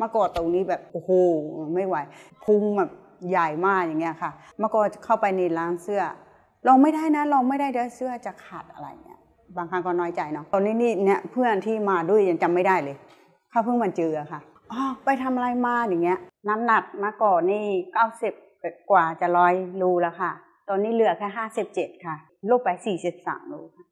เมื่อก่อนตรงนี้แบบโอ้โหไม่ไหวพุงแบบใหญ่มากอย่างเงี้ยค่ะเมื่อก่อนเข้าไปในร้านเสื้อลองไม่ได้นะลองไม่ได้เดี๋ยวเสื้อจะขาดอะไรเงี้ยบางครั้งก็น้อยใจเนาะตอนนี้นี่เนี่ยเพื่อนที่มาด้วยยังจำไม่ได้เลยเขาเพิ่งมาเจอค่ะอ๋อไปทำอะไรมาอย่างเงี้ยน้ำหนักเมื่อก่อนนี่90กว่าจะ100 โลแล้วค่ะตอนนี้เหลือแค่57ค่ะลดไป43 โลค่ะ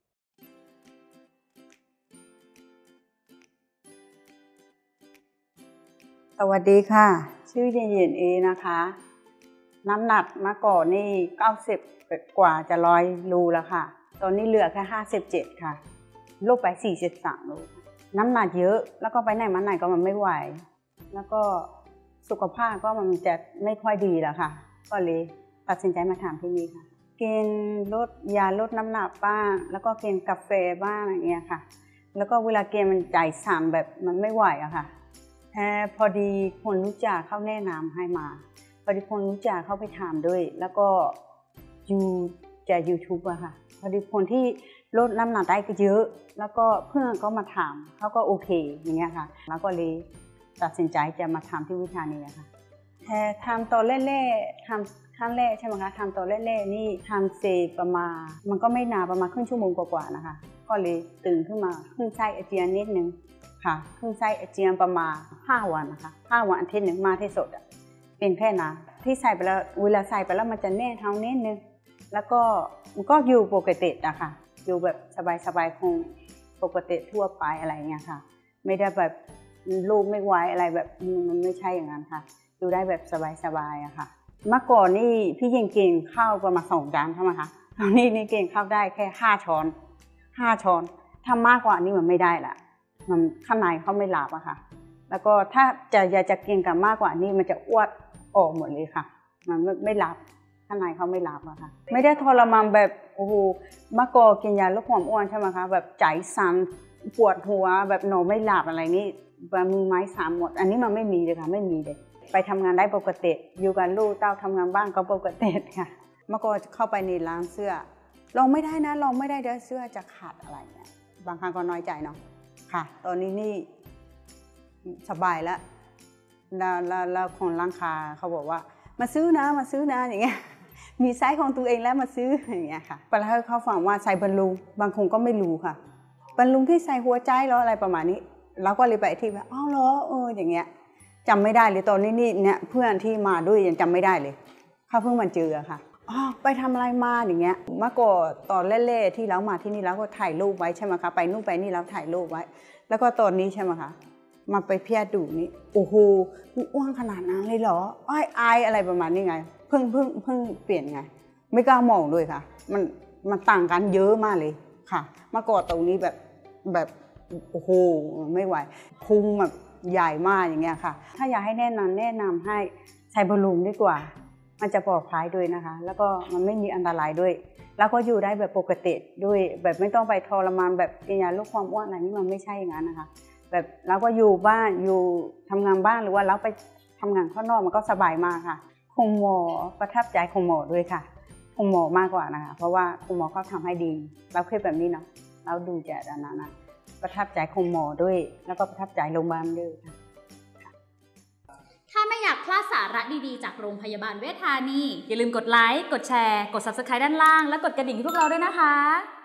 สวัสดีค่ะชื่อเย็นๆเอนะคะน้ำหนักเมื่อก่อนนี่90กว่าจะ100 โลแล้วค่ะตอนนี้เหลือแค่57ค่ะลดไป43 โลน้ำหนักเยอะแล้วก็ไปไหนมาไหนก็มันไม่ไหวแล้วก็สุขภาพก็มันจะไม่ค่อยดีแล้วค่ะก็เลยตัดสินใจมาถามที่นี่ค่ะกินยาลดน้ำหนักบ้างแล้วก็กินกาแฟบ้างอย่างเงี้ยค่ะแล้วก็เวลากินมันใจสั่นแบบมันไม่ไหวอะค่ะพอดีคนรู้จักเขาแนะนำให้มาพอดีคนรู้จักเขาไปถามด้วยแล้วก็จาก YouTube อะค่ะพอดีคนที่ลดน้ำหนักได้ก็เยอะแล้วก็เพื่อนก็มาถามเขาก็โอเคอย่างเงี้ยค่ะแล้วก็เลยตัดสินใจจะมาทำที่วิชานี้ค่ะทำตอนแรกๆทำครั้งแรกใช่ไหมคะทำตอนแรกๆนี่ทำเสร็จประมาณมันก็ไม่นานประมาณครึ่งชั่วโมงกว่าๆนะคะก็เลยตื่นขึ้นมาขึ้นไส้อาเจียนนิดนึงค่ะขึ้นไส้อาเจียนประมาณ5 วันนะคะ5 วันอาทิตย์หนึ่งมาที่สุดเป็นแค่นะที่ใส่ไปแล้วเวลาใส่ไปแล้วมันจะแน่นท้องนิดนึงแล้วก็มันก็อยู่ปกติอะค่ะอยู่แบบสบายๆคงปกติทั่วไปอะไรเงี้ยค่ะไม่ได้แบบลูกไม่ไหวอะไรแบบมันไม่ใช่อย่างนั้นค่ะดูได้แบบสบายๆอะค่ะเมื่อก่อนนี่พี่ยังกินข้าวประมาณ2 จานใช่ไหมคะตอนนี้นี่กินข้าวได้แค่5 ช้อนถ้ามากกว่านี้มันไม่ได้ละมันข้างในเขาไม่หลับอะค่ะแล้วก็ถ้าอยากจะกินกับมากกว่านี้มันจะอ้วนออกหมดเลยค่ะมันไม่หลับข้างในเขาไม่รับอะค่ะไม่ได้ทรมานแบบโอ้โหเมื่อก่อนกินยาลดความอ้วนใช่ไหมคะแบบใจสั่นปวดหัวแบบนอนไม่หลับอะไรนี่มือไม้สั่นหมดอันนี้มันไม่มีเลยค่ะไม่มีเลยไปทำงานได้ปกติอยู่กับลูกเต้าทำงานบ้านก็ปกติค่ะเมื่อก่อนเข้าไปในร้านเสื้อลองไม่ได้นะลองไม่ได้เดี๋ยวเสื้อจะขาดอะไรเนี่ยบางครั้งก็น้อยใจเนาะค่ะตอนนี้นี่สบายแล้วคนร้านค้าเขาบอกว่ามาซื้อนะอย่างเงี้ยมีไซส์ของตัวเองแล้วมาซื้ออย่างเงี้ยค่ะไปแล้วเขาฟังว่าใส่บอลลูนบางคนก็ไม่รู้ค่ะบอลลูนที่ใส่หัวใจแล้วอะไรประมาณนี้เราก็เลยไปที่ว่าอ๋อเหรออย่างเงี้ยจำไม่ได้เลยตอนนี้นี่เนี่ยเพื่อนที่มาด้วยยังจำไม่ได้เลยเขาเพิ่งมาเจอค่ะอ๋อไปทำอะไรมาอย่างเงี้ยเมื่อก่อนตอนเล่ๆที่เรามาที่นี่เราก็ถ่ายรูปไว้ใช่ไหมคะไปนู่นไปนี่เราถ่ายรูปไว้แล้วก็ตอนนี้ใช่ไหมคะมาไปเพียดูนี่โอ้โหอ้วนขนาดนั้นเลยเหรออายอะไรประมาณนี้ไงเพิ่งเปลี่ยนไงไม่กล้ามองด้วยค่ะมันต่างกันเยอะมากเลยค่ะเมื่อก่อนตรงนี้แบบโอ้โหไม่ไหวพุงแบบใหญ่มากอย่างเงี้ยค่ะถ้าอยากให้แนะนำให้ใช้บอลลูนดีกว่ามันจะปลอดภัยด้วยนะคะแล้วก็มันไม่มีอันตรายด้วยแล้วก็อยู่ได้แบบปกติด้วยแบบไม่ต้องไปทรมานแบบกินยาลดความอ้วนอะไรนี่มันไม่ใช่อย่างนั้นนะคะแบบเราก็อยู่บ้านอยู่ทำงานบ้านหรือว่าเราไปทำงานข้างนอกมันก็สบายมากค่ะคุณหมอประทับใจคุณหมอด้วยค่ะคุณหมอมากกว่านะคะเพราะว่าคุณหมอเขาทำให้ดีเราเคยแบบนี้เนาะเราดูจากด้านนั้นนะประทับใจคุณหมอด้วยแล้วก็ประทับใจโรงพยาบาลด้วยค่ะถ้าไม่อยากพลาดสาระดีๆจากโรงพยาบาลเวชธานีอย่าลืมกดไลค์กดแชร์กด Subscribe ด้านล่างและกดกระดิ่งให้พวกเราด้วยนะคะ